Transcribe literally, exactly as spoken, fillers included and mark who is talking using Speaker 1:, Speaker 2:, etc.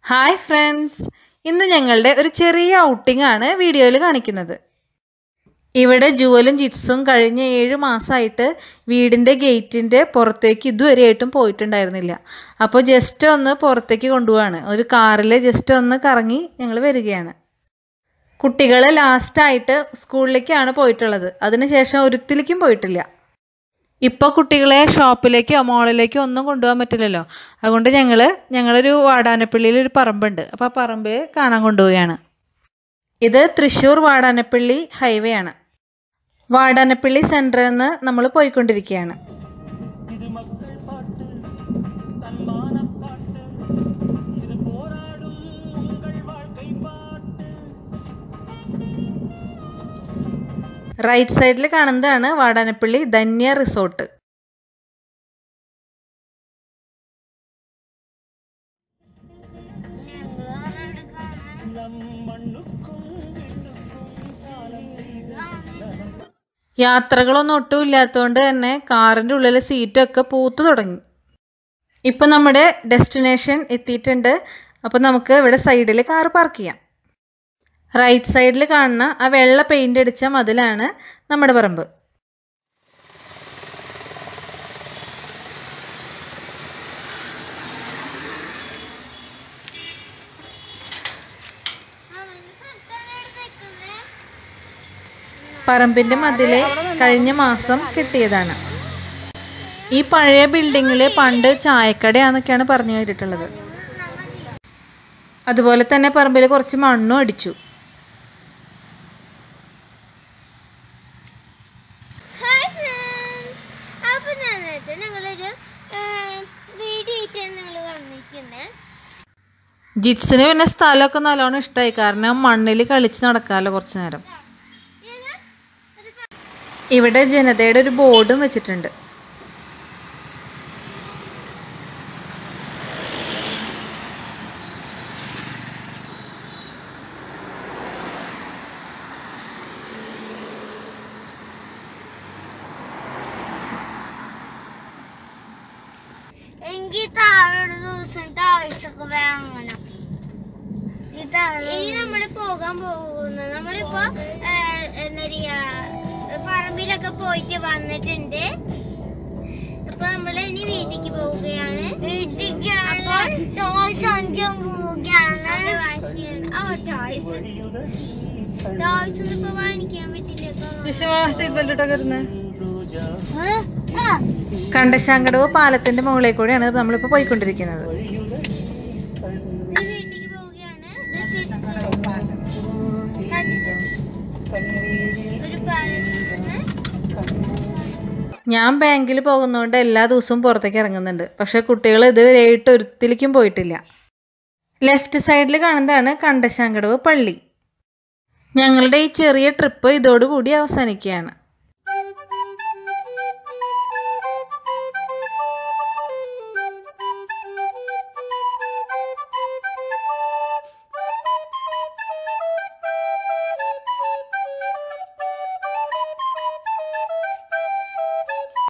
Speaker 1: Hi friends, ഇന്ന് ഞങ്ങളുടെ ഒരു ചെറിയ ഔട്ടിംഗ് ആണ് വീഡിയോയിൽ കാണിക്കുന്നത്. ഇവിടെ ജുവലും ജിത്സും കഴിഞ്ഞ ഏഴ് മാസമായിട്ട് വീടിൻ്റെ ഗേറ്റിൻ്റെ പുറത്തേക്ക് ഇതുവരെയായിട്ടും പോയിട്ടുണ്ടായിരുന്നില്ല. അപ്പോൾ ജസ്റ്റ് ഒന്ന് പുറത്തേക്ക് കൊണ്ടുപോവാണ്. ഒരു കാറിൽ ജസ്റ്റ് ഒന്ന് കറങ്ങി ഞങ്ങൾ വരികയാണ്. കുട്ടികൾ ലാസ്റ്റായിട്ട് സ്കൂളിലേക്കാണ് പോയിട്ടുള്ളത്. അതിനുശേഷം ഒരുത്തിലേക്കും പോയിട്ടില്ല. ഇപ്പോൾ കുട്ടികളെ ഷോപ്പിലേക്കോ മോളിലേക്കോ ഒന്നും കൊണ്ടുപോകാൻ പറ്റില്ലല്ലോ. അതുകൊണ്ട് ഞങ്ങൾ ഞങ്ങളൊരു വാടാനപ്പള്ളിയിൽ ഒരു പറമ്പുണ്ട്. അപ്പോൾ ആ പറമ്പ് കാണാൻ കൊണ്ടുപോവുകയാണ്. ഇത് തൃശ്ശൂർ വാടാനപ്പള്ളി ഹൈവേ ആണ്. വാടാനപ്പള്ളി സെൻറ്ററിൽ നിന്ന് നമ്മൾ പോയിക്കൊണ്ടിരിക്കുകയാണ്. റൈറ്റ് സൈഡിൽ കാണുന്നതാണ് വാടാനപ്പള്ളി ധന്യ റിസോർട്ട്. യാത്രകളൊന്നും ഒട്ടും ഇല്ലാത്തതുകൊണ്ട് തന്നെ കാറിൻ്റെ ഉള്ളിലെ സീറ്റൊക്കെ പൂത്തു തുടങ്ങി. ഇപ്പം നമ്മുടെ ഡെസ്റ്റിനേഷൻ എത്തിയിട്ടുണ്ട്. അപ്പോൾ നമുക്ക് ഇവിടെ സൈഡിൽ കാർ പാർക്ക് ചെയ്യാം. റൈറ്റ് സൈഡിൽ കാണുന്ന ആ വെള്ള പെയിൻ്റ് അടിച്ച മതിലാണ് നമ്മുടെ പറമ്പ്. പറമ്പിൻ്റെ മതിൽ കഴിഞ്ഞ മാസം കിട്ടിയതാണ്. ഈ പഴയ ബിൽഡിങ്ങിൽ പണ്ട് ചായക്കടയാന്നൊക്കെയാണ് പറഞ്ഞു കേട്ടിട്ടുള്ളത്. അതുപോലെ തന്നെ പറമ്പിൽ കുറച്ച് മണ്ണും അടിച്ചു. ജിത്സിന് പിന്നെ സ്ഥലമൊക്കെ നല്ലോണം ഇഷ്ടമായി. കാരണം മണ്ണിൽ കളിച്ച് നടക്കാമല്ലോ കുറച്ച് നേരം. ഇവിടെ ജനതയുടെ ഒരു ബോർഡും വെച്ചിട്ടുണ്ട്.
Speaker 2: എനിക്ക് താഴെ ദിവസം ടോയ്സൊക്കെ വാങ്ങണം. ഇനി നമ്മള് പോകാൻ പോകുന്നത് നമ്മളിപ്പോ എന്താ പറയാ പറമ്പിലൊക്കെ പോയിട്ട് വന്നിട്ടുണ്ട്. ഇപ്പൊ നമ്മള് ഇനി വീട്ടിലേക്ക് പോവുകയാണ്. ടോയ്സ് അഞ്ചാൻ പോവുകയാണ്. ടോയ്സ് ടോയ്സ് ഒന്നും ഇപ്പൊ വാങ്ങിക്കാൻ പറ്റില്ല.
Speaker 1: കണ്ടശാങ്കടവ് പാലത്തിന്റെ മുകളിൽ കൂടെയാണ് നമ്മളിപ്പോൾ പോയിക്കൊണ്ടിരിക്കുന്നത്. ഞാൻ ബാങ്കിൽ പോകുന്നതുകൊണ്ട് എല്ലാ ദിവസവും പുറത്തേക്ക് ഇറങ്ങുന്നുണ്ട്. പക്ഷെ കുട്ടികൾ ഇതുവരെയായിട്ട് ഒരുത്തിലേക്കും പോയിട്ടില്ല. ലെഫ്റ്റ് സൈഡിൽ കാണുന്നതാണ് കണ്ടശാങ്കടവ് പള്ളി. ഞങ്ങളുടെ ഈ ചെറിയ ട്രിപ്പ് ഇതോടുകൂടി അവസാനിക്കുകയാണ്.